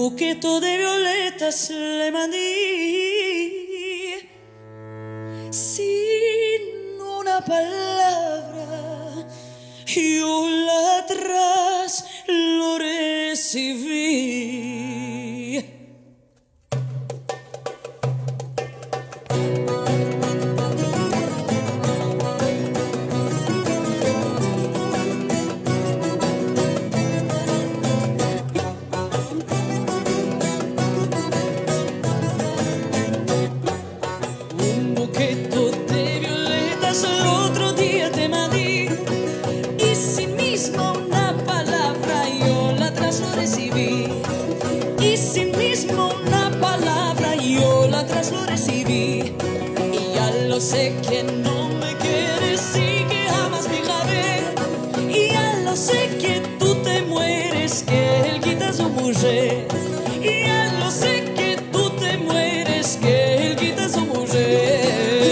buqueto de violetas le mandé sin una palabra, yo la atrás lo recibí. El otro día te mandé y sin mismo una palabra yo la atrás lo recibí. Y sin mismo una palabra yo la atrás lo recibí. Y ya lo sé que no me quieres y que jamás me la ve. Y ya lo sé que tú te mueres, que él quita su mujer. Y ya lo sé que tú te mueres, que él quita su mujer.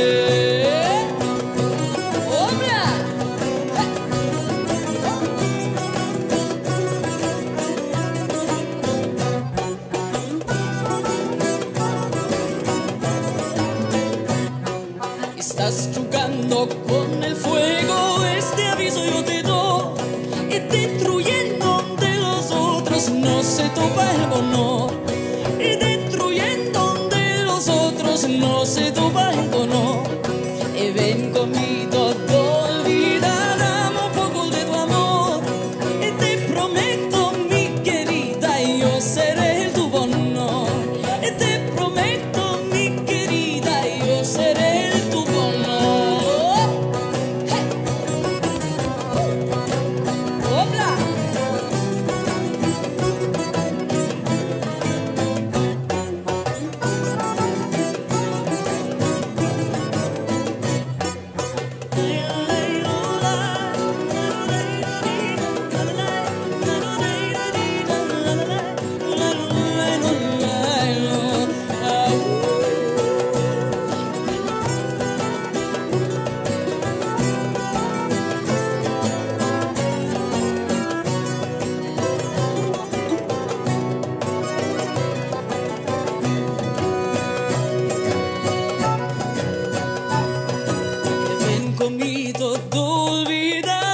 Estás jugando con el fuego, este aviso yo te doy. Y destruyendo de los otros no se topa el bono. Y destruyendo de los otros no se topa el bono. Y ven conmigo, olvida, dame un poco de tu amor. Y te prometo, mi querida, yo seré tu bono. Y te prometo, mi querida, yo seré tu bono. Conmigo, olvida.